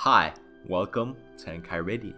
Hi, welcome to Enchiridion.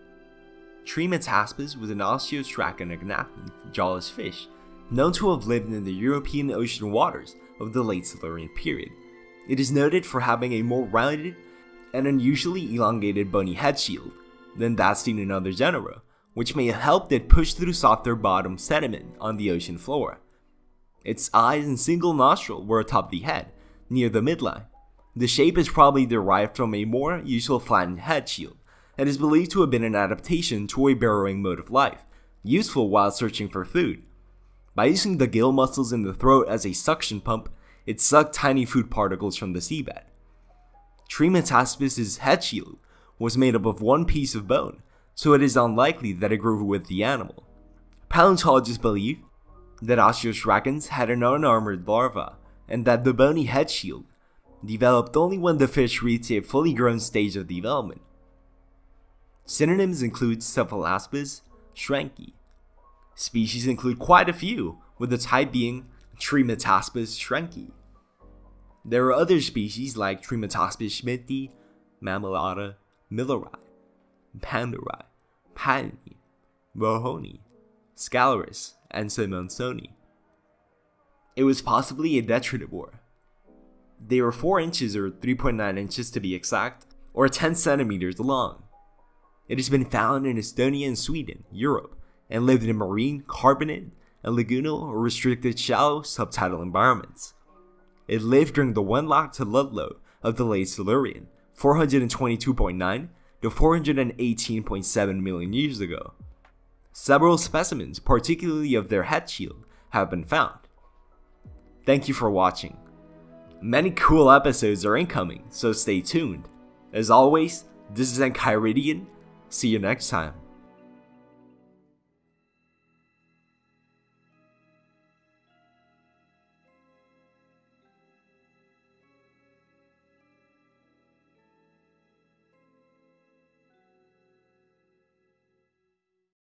Tremataspis was an osteostracan Agnathan Jawless fish known to have lived in the European ocean waters of the Late Silurian period. It is noted for having a more rounded and unusually elongated bony head shield than that seen in other genera, which may have helped it push through softer bottom sediment on the ocean floor. Its eyes and single nostril were atop the head, near the midline. The shape is probably derived from a more usual flattened head shield, and is believed to have been an adaptation to a burrowing mode of life, useful while searching for food. By using the gill muscles in the throat as a suction pump, it sucked tiny food particles from the seabed. Tremataspis' head shield was made up of one piece of bone, so it is unlikely that it grew with the animal. Paleontologists believe that osteostracans had an unarmored larva, and that the bony head shield developed only when the fish reached a fully grown stage of development. Synonyms include Cephalaspis shranki. Species include quite a few, with the type being Tremataspis shranki. There are other species like Tremataspis schmidti, Mammillata, Milleri, Panderi, Patini, Rohoni, Scalaris, and Simonsoni. It was possibly a detritivore. They were 4 inches or 3.9 inches to be exact, or 10 centimeters long. It has been found in Estonia and Sweden, Europe, and lived in marine, carbonate, and lagoonal or restricted shallow subtidal environments. It lived during the Wenlock to Ludlow of the Late Silurian, 422.9 to 418.7 million years ago. Several specimens, particularly of their head shield, have been found. Thank you for watching. Many cool episodes are incoming, so stay tuned. As always, this is Enchiridion. See you next time.